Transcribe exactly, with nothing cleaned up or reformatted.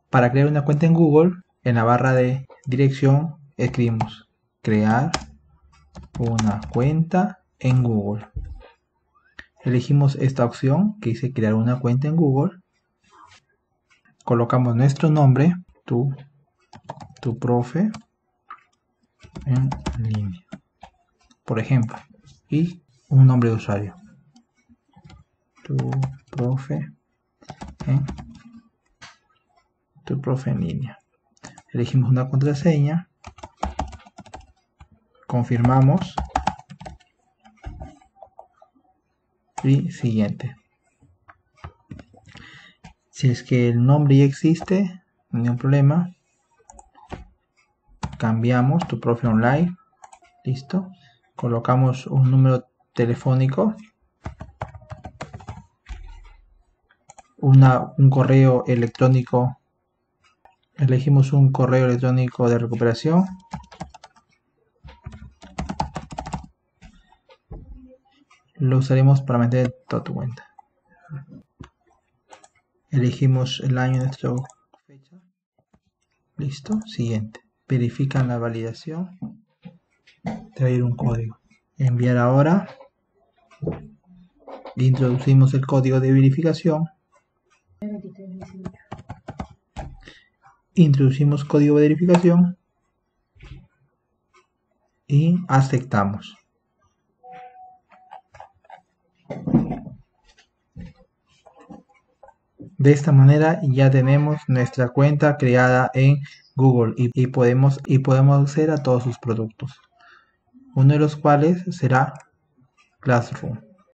Para crear una cuenta en Google, en la barra de dirección escribimos crear una cuenta en Google. Elegimos esta opción que dice crear una cuenta en Google. Colocamos nuestro nombre, tu, tu profe en línea, por ejemplo, y un nombre de usuario. Tu profe en, tu profe en línea. Elegimos una contraseña. Confirmamos. Y siguiente. Si es que el nombre ya existe, no hay ningún problema. Cambiamos tu profe online. Listo. Colocamos un número telefónico. Una, un correo electrónico. Elegimos un correo electrónico de recuperación. Lo usaremos para meter toda tu cuenta. Elegimos el año de nuestra fecha. Listo. Siguiente. Verifican la validación. Te va a ir un código. Enviar ahora. Introducimos el código de verificación. Introducimos código de verificación. Y aceptamos. De esta manera ya tenemos nuestra cuenta creada en Google y, y, podemos, y podemos acceder a todos sus productos, uno de los cuales será Classroom.